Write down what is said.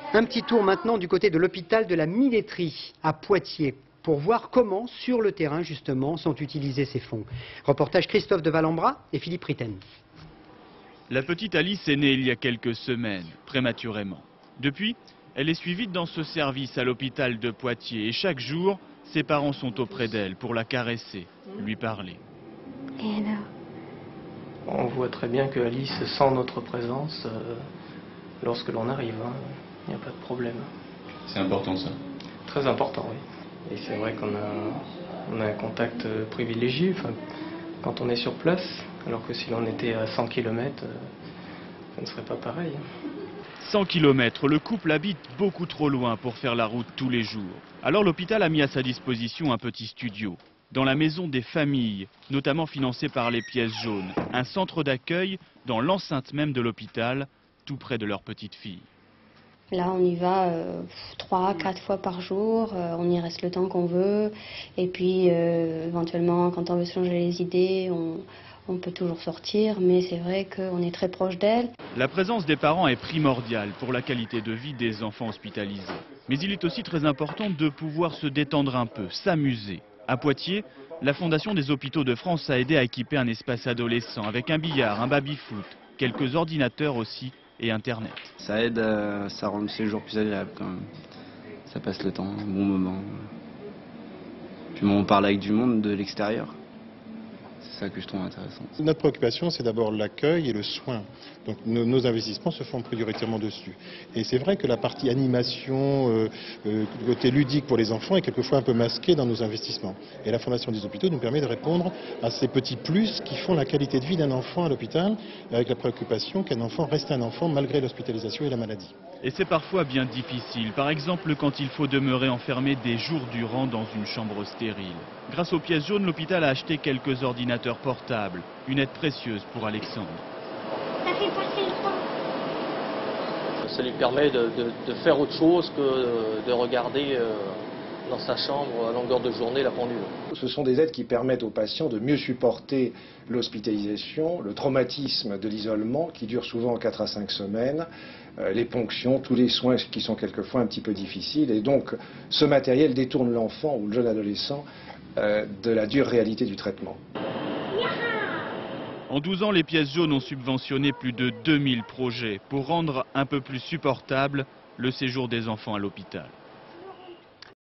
Un petit tour maintenant du côté de l'hôpital de la Milletterie à Poitiers pour voir comment, sur le terrain justement, sont utilisés ces fonds. Reportage Christophe de Valambra et Philippe Ritten. La petite Alice est née il y a quelques semaines, prématurément. Depuis, elle est suivie dans ce service à l'hôpital de Poitiers et chaque jour, ses parents sont auprès d'elle pour la caresser, lui parler. Et alors? On voit très bien que Alice sent notre présence lorsque l'on arrive. Il n'y a pas de problème. C'est important ça? Très important, oui. Et c'est vrai qu'on a un contact privilégié quand on est sur place, alors que si l'on était à 100 km, ça ne serait pas pareil. 100 km, le couple habite beaucoup trop loin pour faire la route tous les jours. Alors l'hôpital a mis à sa disposition un petit studio, dans la maison des familles, notamment financé par les pièces jaunes. Un centre d'accueil dans l'enceinte même de l'hôpital, tout près de leur petite fille. Là, on y va 3-4 fois par jour, on y reste le temps qu'on veut. Et puis, éventuellement, quand on veut se changer les idées, on peut toujours sortir. Mais c'est vrai qu'on est très proche d'elle. La présence des parents est primordiale pour la qualité de vie des enfants hospitalisés. Mais il est aussi très important de pouvoir se détendre un peu, s'amuser. À Poitiers, la Fondation des Hôpitaux de France a aidé à équiper un espace adolescent avec un billard, un baby-foot, quelques ordinateurs aussi et Internet. Ça aide, ça rend le séjour plus agréable quand même. Ça passe le temps, un bon moment. Puis on parle avec du monde de l'extérieur. C'est ça que je trouve intéressant. Notre préoccupation, c'est d'abord l'accueil et le soin. Donc nos investissements se font prioritairement dessus. Et c'est vrai que la partie animation, côté ludique pour les enfants est quelquefois un peu masquée dans nos investissements. Et la Fondation des Hôpitaux nous permet de répondre à ces petits plus qui font la qualité de vie d'un enfant à l'hôpital, avec la préoccupation qu'un enfant reste un enfant malgré l'hospitalisation et la maladie. Et c'est parfois bien difficile, par exemple quand il faut demeurer enfermé des jours durant dans une chambre stérile. Grâce aux pièces jaunes, l'hôpital a acheté quelques ordinateurs portables, une aide précieuse pour Alexandre. Ça fait passer le temps. Ça lui permet de faire autre chose que de regarder dans sa chambre à longueur de journée la pendule. Ce sont des aides qui permettent aux patients de mieux supporter l'hospitalisation, le traumatisme de l'isolement qui dure souvent 4 à 5 semaines, les ponctions, tous les soins qui sont quelquefois un petit peu difficiles. Et donc ce matériel détourne l'enfant ou le jeune adolescent de la dure réalité du traitement. En 12 ans, les pièces jaunes ont subventionné plus de 2000 projets pour rendre un peu plus supportable le séjour des enfants à l'hôpital.